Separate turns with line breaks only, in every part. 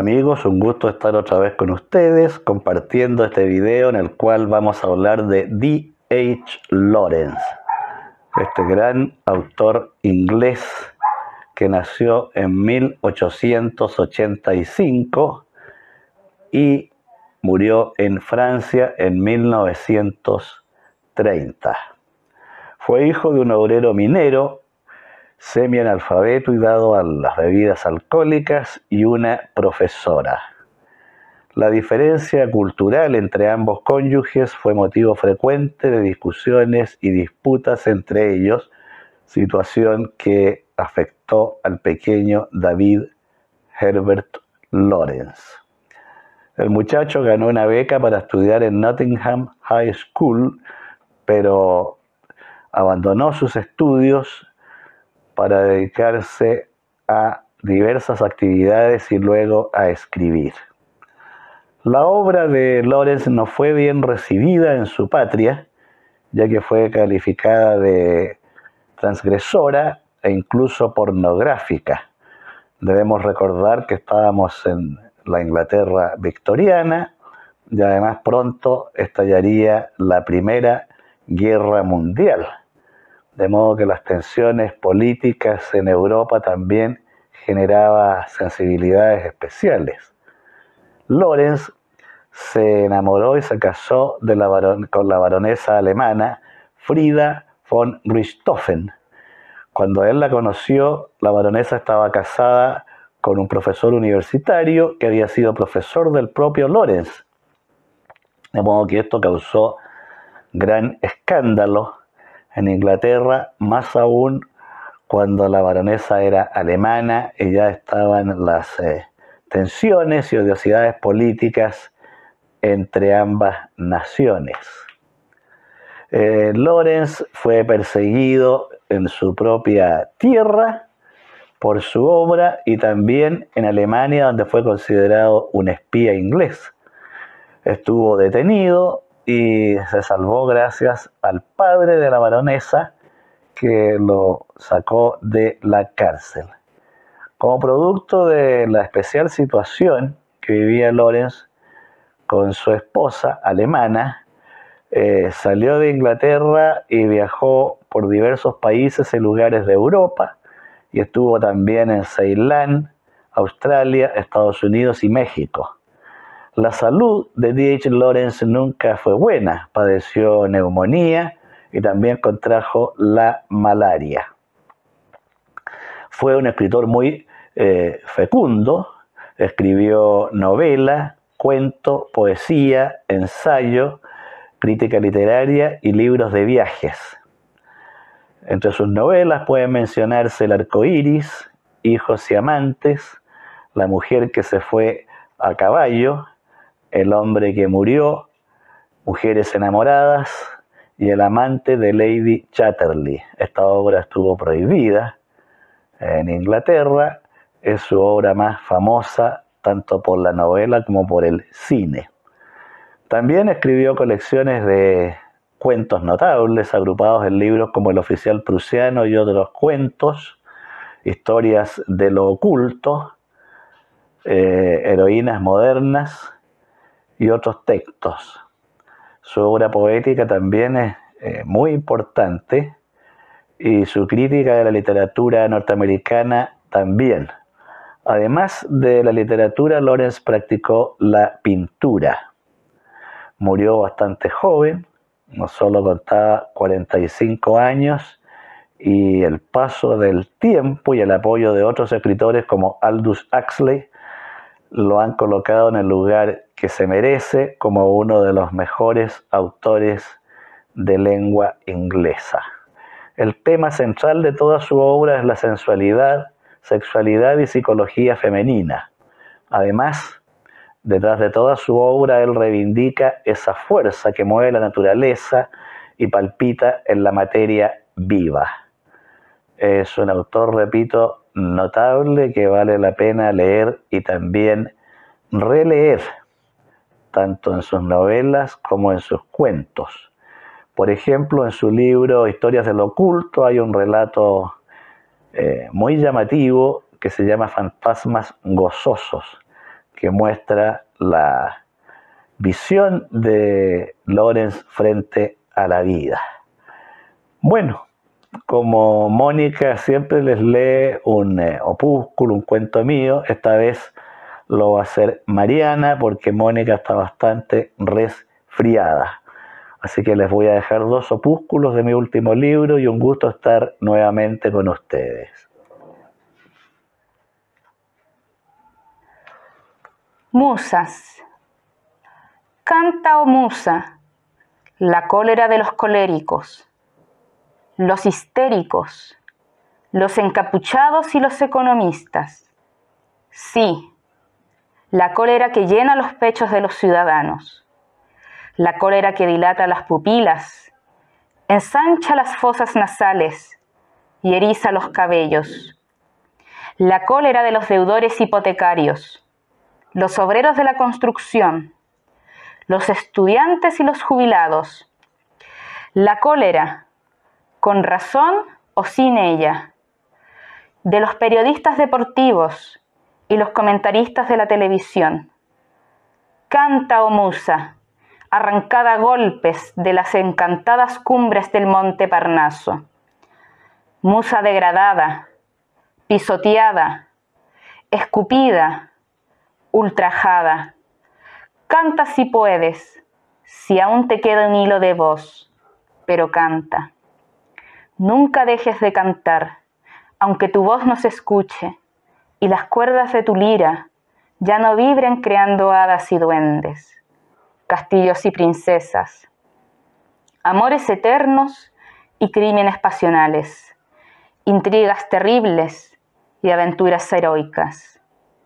amigos, un gusto estar otra vez con ustedes compartiendo este video en el cual vamos a hablar de D.H. Lawrence, este gran autor inglés que nació en 1885 y murió en Francia en 1930. Fue hijo de un obrero minero, semianalfabeto y dado a las bebidas alcohólicas, y una profesora. La diferencia cultural entre ambos cónyuges fue motivo frecuente de discusiones y disputas entre ellos, situación que afectó al pequeño David Herbert Lawrence. El muchacho ganó una beca para estudiar en Nottingham High School, pero abandonó sus estudios para dedicarse a diversas actividades y luego a escribir. La obra de Lawrence no fue bien recibida en su patria, ya que fue calificada de transgresora e incluso pornográfica. Debemos recordar que estábamos en la Inglaterra victoriana y además pronto estallaría la Primera Guerra Mundial. De modo que las tensiones políticas en Europa también generaban sensibilidades especiales. Lawrence se enamoró y se casó con la baronesa alemana Frida von Richthofen. Cuando él la conoció, la baronesa estaba casada con un profesor universitario que había sido profesor del propio Lawrence. De modo que esto causó gran escándalo en Inglaterra, más aún cuando la baronesa era alemana y ya estaban las tensiones y odiosidades políticas entre ambas naciones. Lawrence fue perseguido en su propia tierra por su obra y también en Alemania, donde fue considerado un espía inglés. Estuvo detenido y se salvó gracias al padre de la baronesa, que lo sacó de la cárcel. Como producto de la especial situación que vivía Lawrence con su esposa alemana, salió de Inglaterra y viajó por diversos países y lugares de Europa, y estuvo también en Ceilán, Australia, Estados Unidos y México. La salud de D.H. Lawrence nunca fue buena, padeció neumonía y también contrajo la malaria. Fue un escritor muy fecundo, escribió novela, cuento, poesía, ensayo, crítica literaria y libros de viajes. Entre sus novelas pueden mencionarse El arco iris, Hijos y amantes, La mujer que se fue a caballo, El hombre que murió, Mujeres enamoradas y El amante de Lady Chatterley. Esta obra estuvo prohibida en Inglaterra, es su obra más famosa tanto por la novela como por el cine. También escribió colecciones de cuentos notables agrupados en libros como El oficial prusiano y otros cuentos, Historias de lo oculto, Heroínas modernas y otros textos. Su obra poética también es muy importante y su crítica de la literatura norteamericana también. Además de la literatura, Lawrence practicó la pintura. Murió bastante joven, no solo contaba 45 años, y el paso del tiempo y el apoyo de otros escritores como Aldous Huxley lo han colocado en el lugar que se merece como uno de los mejores autores de lengua inglesa. El tema central de toda su obra es la sensualidad, sexualidad y psicología femenina. Además, detrás de toda su obra, él reivindica esa fuerza que mueve la naturaleza y palpita en la materia viva. Es un autor, repito, notable que vale la pena leer y también releer, tanto en sus novelas como en sus cuentos. Por ejemplo, en su libro Historias de lo oculto hay un relato muy llamativo que se llama Fantasmas gozosos, que muestra la visión de Lawrence frente a la vida. Bueno, como Mónica siempre les lee un opúsculo, un cuento mío, esta vez lo va a hacer Mariana porque Mónica está bastante resfriada. Así que les voy a dejar 2 opúsculos de mi último libro y un gusto estar nuevamente con ustedes.
Musas. Canta, oh musa, la cólera de los coléricos, los histéricos, los encapuchados y los economistas. Sí, la cólera que llena los pechos de los ciudadanos, la cólera que dilata las pupilas, ensancha las fosas nasales y eriza los cabellos, la cólera de los deudores hipotecarios, los obreros de la construcción, los estudiantes y los jubilados, la cólera, con razón o sin ella, de los periodistas deportivos y los comentaristas de la televisión. Canta, oh musa, arrancada a golpes de las encantadas cumbres del monte Parnaso. Musa degradada, pisoteada, escupida, ultrajada. Canta si puedes, si aún te queda un hilo de voz, pero canta. Nunca dejes de cantar, aunque tu voz no se escuche y las cuerdas de tu lira ya no vibren creando hadas y duendes, castillos y princesas, amores eternos y crímenes pasionales, intrigas terribles y aventuras heroicas.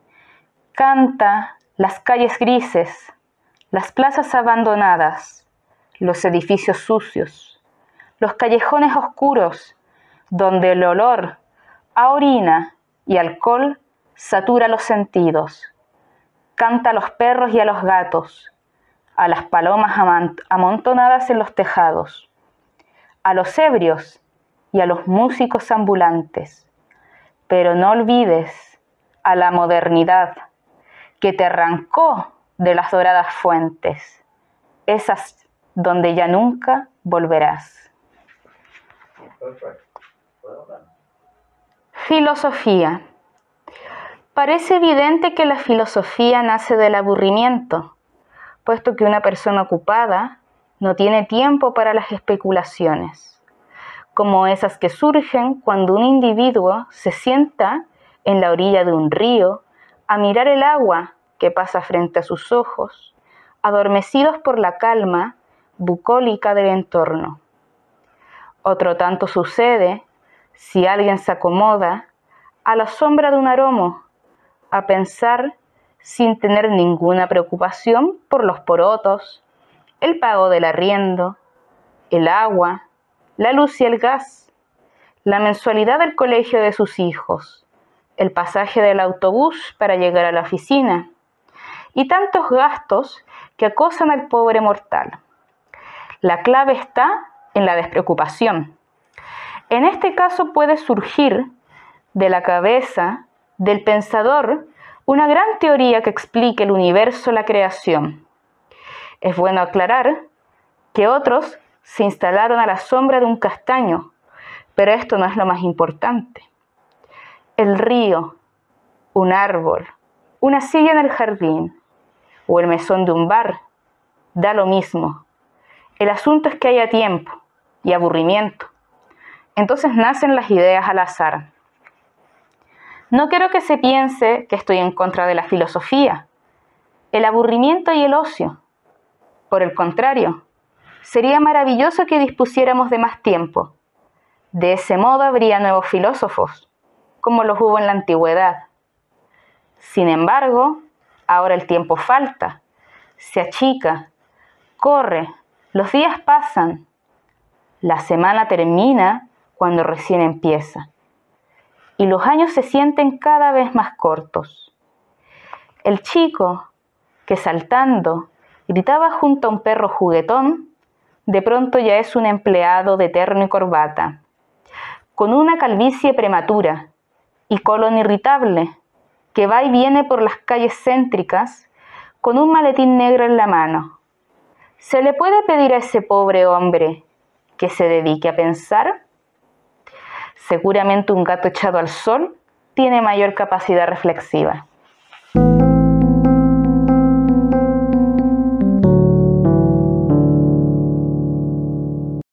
Canta las calles grises, las plazas abandonadas, los edificios sucios, los callejones oscuros, donde el olor a orina y alcohol satura los sentidos. Canta a los perros y a los gatos, a las palomas amontonadas en los tejados, a los ebrios y a los músicos ambulantes. Pero no olvides a la modernidad que te arrancó de las doradas fuentes, esas donde ya nunca volverás. Filosofía. Parece evidente que la filosofía nace del aburrimiento, puesto que una persona ocupada no tiene tiempo para las especulaciones, como esas que surgen cuando un individuo se sienta en la orilla de un río a mirar el agua que pasa frente a sus ojos, adormecidos por la calma bucólica del entorno. Otro tanto sucede si alguien se acomoda a la sombra de un aromo a pensar sin tener ninguna preocupación por los porotos, el pago del arriendo, el agua, la luz y el gas, la mensualidad del colegio de sus hijos, el pasaje del autobús para llegar a la oficina y tantos gastos que acosan al pobre mortal. La clave está en la despreocupación. En este caso puede surgir de la cabeza del pensador una gran teoría que explique el universo, la creación. Es bueno aclarar que otros se instalaron a la sombra de un castaño, pero esto no es lo más importante. El río, un árbol, una silla en el jardín o el mesón de un bar, da lo mismo. El asunto es que haya tiempo y aburrimiento. Entonces nacen las ideas al azar. No quiero que se piense que estoy en contra de la filosofía, el aburrimiento y el ocio. Por el contrario, sería maravilloso que dispusiéramos de más tiempo. De ese modo habría nuevos filósofos, como los hubo en la antigüedad. Sin embargo, ahora el tiempo falta, se achica, corre, los días pasan, la semana termina cuando recién empieza, y los años se sienten cada vez más cortos. El chico que saltando gritaba junto a un perro juguetón, de pronto ya es un empleado de terno y corbata, con una calvicie prematura y colon irritable que va y viene por las calles céntricas con un maletín negro en la mano. ¿Se le puede pedir a ese pobre hombre que se dedique a pensar? Seguramente un gato echado al sol tiene mayor capacidad reflexiva.